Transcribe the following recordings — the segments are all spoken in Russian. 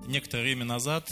Некоторое время назад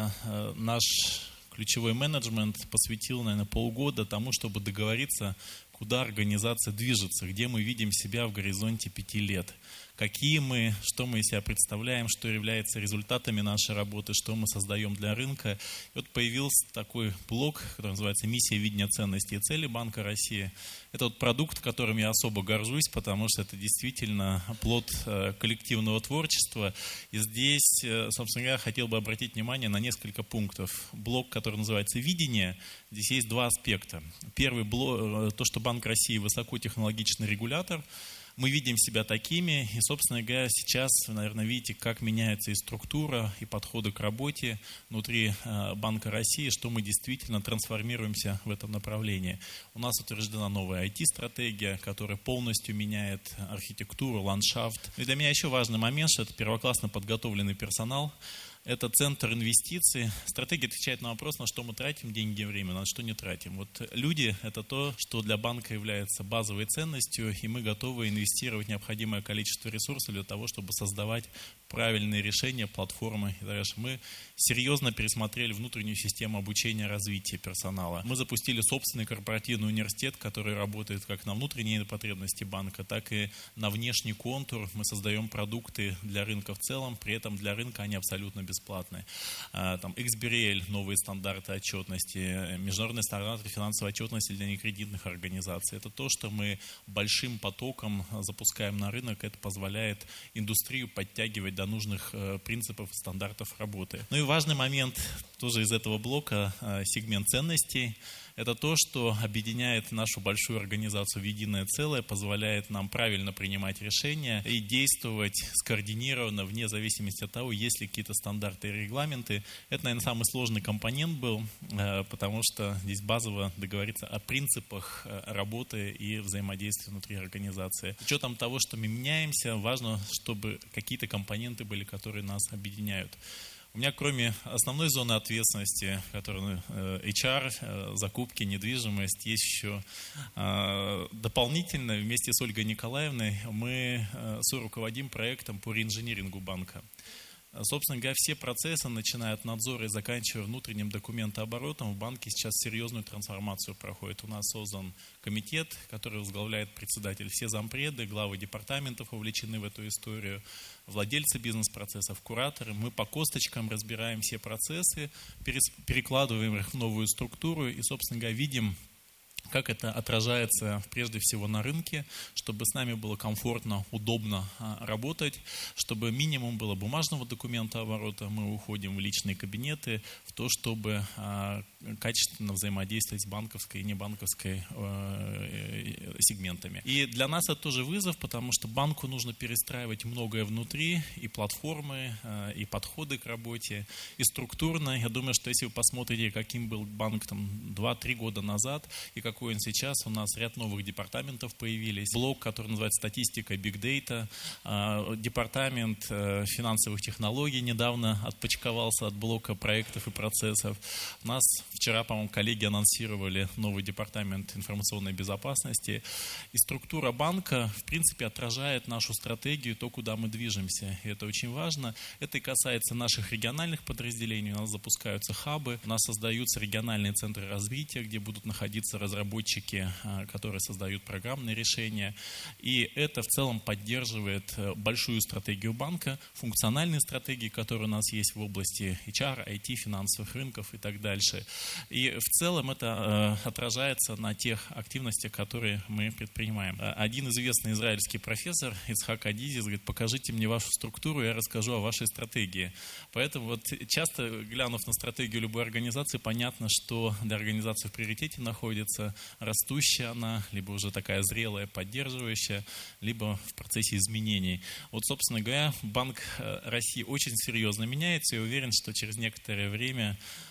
наш ключевой менеджмент посвятил, наверное, полгода тому, чтобы договориться, куда организация движется, где мы видим себя в горизонте 5 лет. Какие мы, что мы из себя представляем, что является результатами нашей работы, что мы создаем для рынка. И вот появился такой блок, который называется «Миссия, видение, ценности и цели Банка России». Это вот продукт, которым я особо горжусь, потому что это действительно плод коллективного творчества. И здесь, собственно говоря, хотел бы обратить внимание на несколько пунктов. Блок, который называется «Видение», здесь есть два аспекта. Первый блок, то, что Банк России высокотехнологичный регулятор. Мы видим себя такими, и, собственно говоря, сейчас, вы, наверное, видите, как меняется и структура, и подходы к работе внутри Банка России, что мы действительно трансформируемся в этом направлении. У нас утверждена новая IT-стратегия, которая полностью меняет архитектуру, ландшафт. И для меня еще важный момент, что это первоклассно подготовленный персонал. Это центр инвестиций. Стратегия отвечает на вопрос, на что мы тратим деньги и время, на что не тратим. Вот люди – это то, что для банка является базовой ценностью, и мы готовы инвестировать необходимое количество ресурсов для того, чтобы создавать правильные решения, платформы и дальше. Мы серьезно пересмотрели внутреннюю систему обучения и развития персонала. Мы запустили собственный корпоративный университет, который работает как на внутренние потребности банка, так и на внешний контур. Мы создаем продукты для рынка в целом, при этом для рынка они абсолютно бесплатные. Там XBRL, новые стандарты отчетности, международные стандарты финансовой отчетности для некредитных организаций. Это то, что мы большим потоком запускаем на рынок. Это позволяет индустрию подтягивать до нужных принципов, стандартов работы. Ну и важный момент тоже из этого блока, сегмент ценностей. Это то, что объединяет нашу большую организацию в единое целое, позволяет нам правильно принимать решения и действовать скоординированно, вне зависимости от того, есть ли какие-то стандарты и регламенты. Это, наверное, самый сложный компонент был, потому что здесь базово договориться о принципах работы и взаимодействия внутри организации. С учетом того, что мы меняемся, важно, чтобы какие-то компоненты были, которые нас объединяют. У меня, кроме основной зоны ответственности, которая HR, закупки, недвижимость, есть еще дополнительно, вместе с Ольгой Николаевной, мы соруководим проектом по реинжинирингу банка. Собственно говоря, все процессы, начиная от надзора и заканчивая внутренним документооборотом, в банке сейчас серьезную трансформацию проходит. У нас создан комитет, который возглавляет председатель. Все зампреды, главы департаментов вовлечены в эту историю, владельцы бизнес-процессов, кураторы. Мы по косточкам разбираем все процессы, перекладываем их в новую структуру и, собственно говоря, видим, как это отражается прежде всего на рынке, чтобы с нами было комфортно, удобно работать, чтобы минимум было бумажного документа оборота, мы уходим в личные кабинеты, в то, чтобы качественно взаимодействовать с банковской и небанковской сегментами. И для нас это тоже вызов, потому что банку нужно перестраивать многое внутри, и платформы, и подходы к работе, и структурно. Я думаю, что если вы посмотрите, каким был банк 2-3 года назад, и какой он сейчас, у нас ряд новых департаментов появились. Блок, который называется «Статистика Big Data», департамент финансовых технологий недавно отпочковался от блока проектов и процессов. У нас вчера, по-моему, коллеги анонсировали новый департамент информационной безопасности. И структура банка, в принципе, отражает нашу стратегию, то, куда мы движемся. И это очень важно. Это и касается наших региональных подразделений. У нас запускаются хабы, у нас создаются региональные центры развития, где будут находиться разработчики, которые создают программные решения. И это в целом поддерживает большую стратегию банка, функциональные стратегии, которые у нас есть в области HR, IT, финансовых рынков и так дальше. И в целом это отражается на тех активностях, которые мы предпринимаем. Один известный израильский профессор Ицхак Адизис говорит: покажите мне вашу структуру, я расскажу о вашей стратегии. Поэтому вот часто, глянув на стратегию любой организации, понятно, что для организации в приоритете находится растущая она, либо уже такая зрелая, поддерживающая, либо в процессе изменений. Вот, собственно говоря, Банк России очень серьезно меняется, и уверен, что через некоторое время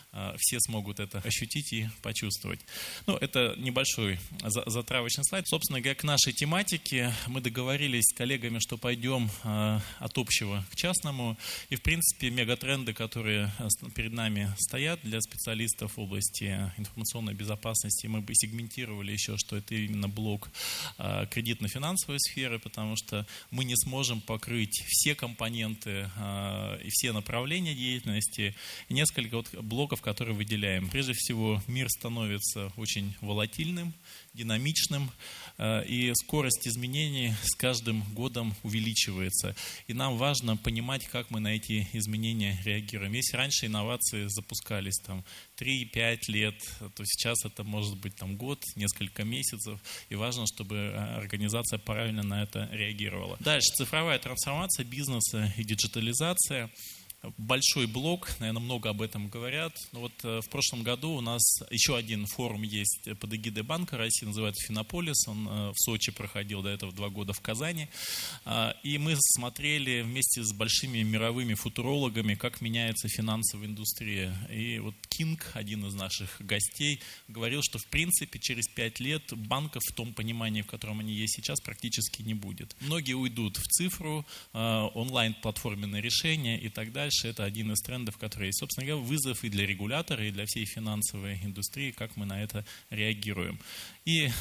все смогут это ощутить и почувствовать. Ну, это небольшой затравочный слайд. Собственно говоря, к нашей тематике мы договорились с коллегами, что пойдем от общего к частному. И, в принципе, мегатренды, которые перед нами стоят для специалистов в области информационной безопасности, мы бы сегментировали еще, что это именно блок кредитно-финансовой сферы, потому что мы не сможем покрыть все компоненты и все направления деятельности. И несколько вот блоков, которые выделяем. Прежде всего, мир становится очень волатильным, динамичным, и скорость изменений с каждым годом увеличивается. И нам важно понимать, как мы на эти изменения реагируем. Если раньше инновации запускались 3-5 лет, то сейчас это может быть год, несколько месяцев, и важно, чтобы организация правильно на это реагировала. Дальше, цифровая трансформация бизнеса и диджитализация. Большой блок, наверное, много об этом говорят. Но вот в прошлом году у нас еще один форум есть под эгидой Банка России, называется «Финополис». Он в Сочи проходил, до этого 2 года в Казани. И мы смотрели вместе с большими мировыми футурологами, как меняется финансовая индустрия. И вот Кинг, один из наших гостей, говорил, что в принципе через 5 лет банков в том понимании, в котором они есть сейчас, практически не будет. Многие уйдут в цифру, онлайн-платформенные решения и так далее. Это один из трендов, которые есть. Собственно говоря, вызов и для регулятора, и для всей финансовой индустрии, как мы на это реагируем. И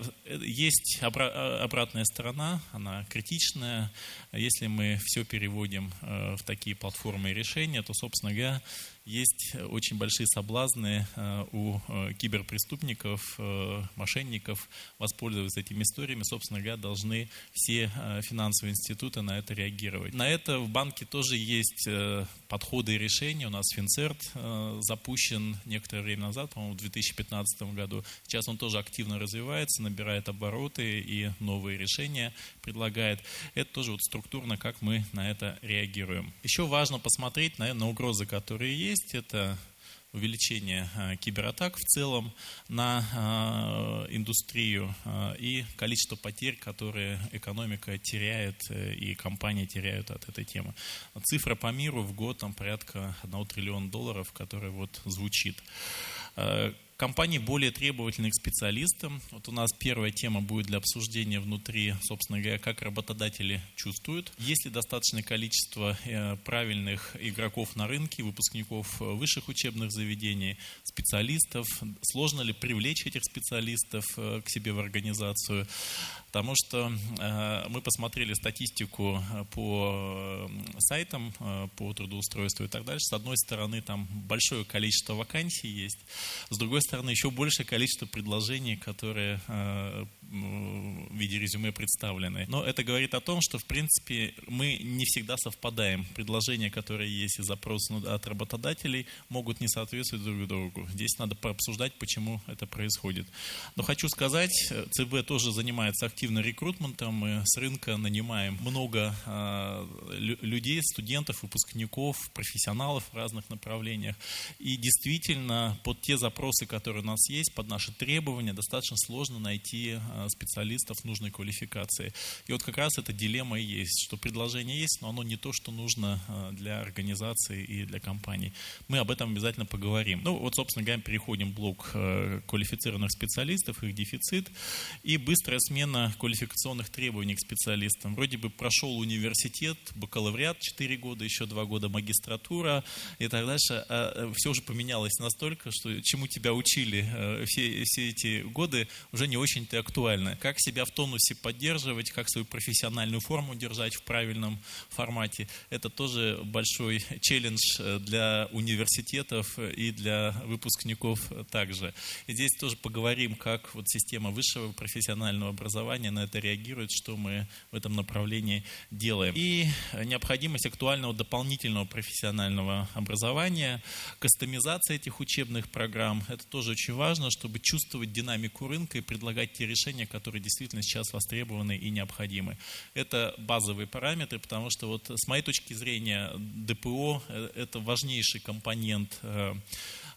есть обратная сторона, она критичная. Если мы все переводим в такие платформы и решения, то, собственно говоря, есть очень большие соблазны у киберпреступников, мошенников воспользоваться этими историями. Собственно говоря, должны все финансовые институты на это реагировать. На это в банке тоже есть подходы и решения. У нас Финцерт запущен некоторое время назад, по-моему, в 2015 году. Сейчас он тоже активно развивается, набирает обороты и новые решения предлагает. Это тоже вот структурно, как мы на это реагируем. Еще важно посмотреть, наверное, на угрозы, которые есть. Это увеличение кибератак в целом на индустрию и количество потерь, которые экономика теряет и компании теряют от этой темы. Цифра по миру в год порядка $1 триллиона, которая вот звучит. Компании более требовательны к специалистам. Вот у нас первая тема будет для обсуждения внутри, собственно говоря, как работодатели чувствуют. Есть ли достаточное количество правильных игроков на рынке, выпускников высших учебных заведений, специалистов? Сложно ли привлечь этих специалистов к себе в организацию? Потому что мы посмотрели статистику по сайтам, по трудоустройству и так дальше. С одной стороны, там большое количество вакансий есть. С другой стороны, еще большее количество предложений, которые в виде резюме представлены. Но это говорит о том, что, в принципе, мы не всегда совпадаем. Предложения, которые есть и запросы от работодателей, могут не соответствовать друг другу. Здесь надо пообсуждать, почему это происходит. Но хочу сказать, ЦБ тоже занимается активно рекрутментом. Мы с рынка нанимаем много людей, студентов, выпускников, профессионалов в разных направлениях. И действительно, под те запросы, которые у нас есть, под наши требования, достаточно сложно найти специалистов нужной квалификации. И вот как раз эта дилемма и есть, что предложение есть, но оно не то, что нужно для организации и для компаний. Мы об этом обязательно поговорим. Ну вот, собственно говоря, переходим в блок квалифицированных специалистов, их дефицит и быстрая смена квалификационных требований к специалистам. Вроде бы прошел университет, бакалавриат 4 года, еще 2 года магистратура и так дальше. Все уже поменялось настолько, что чему тебя учили все эти годы, уже не очень-то актуально. Как себя в тонусе поддерживать, как свою профессиональную форму держать в правильном формате, это тоже большой челлендж для университетов и для выпускников также. И здесь тоже поговорим, как вот система высшего профессионального образования на это реагирует, что мы в этом направлении делаем. И необходимость актуального дополнительного профессионального образования, кастомизация этих учебных программ, это тоже очень важно, чтобы чувствовать динамику рынка и предлагать те решения, которые действительно сейчас востребованы и необходимы. Это базовые параметры, потому что вот с моей точки зрения ДПО – это важнейший компонент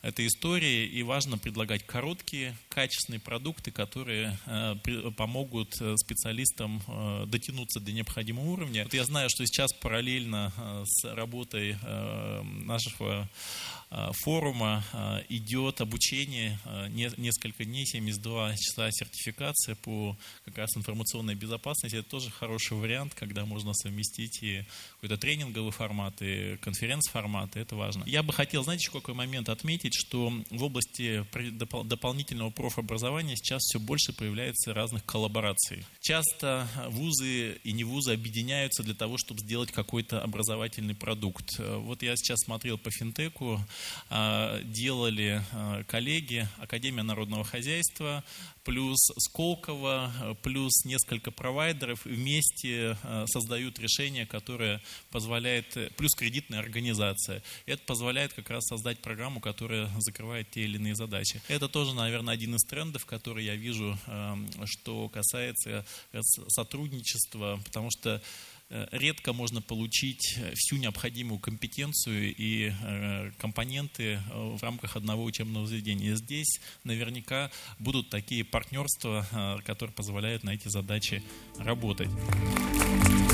этой истории, и важно предлагать короткие, качественные продукты, которые помогут специалистам дотянуться до необходимого уровня. Вот я знаю, что сейчас параллельно с работой нашего форума идет обучение несколько дней, 72 часа сертификация по как раз информационной безопасности. Это тоже хороший вариант, когда можно совместить и какой-то тренинговый формат, и конференц-формат, и это важно. Я бы хотел, знаете, какой момент отметить, что в области дополнительного профобразования сейчас все больше появляется разных коллабораций. Часто вузы и не вузы объединяются для того, чтобы сделать какой-то образовательный продукт. Вот я сейчас смотрел по финтеку, делали коллеги Академия народного хозяйства, плюс Сколково, плюс несколько провайдеров вместе создают решение, которое позволяет, плюс кредитная организация. Это позволяет как раз создать программу, которая закрывает те или иные задачи. Это тоже, наверное, один из трендов, который я вижу, что касается сотрудничества, потому что редко можно получить всю необходимую компетенцию и компоненты в рамках одного учебного заведения. Здесь наверняка будут такие партнерства, которые позволяют на эти задачи работать.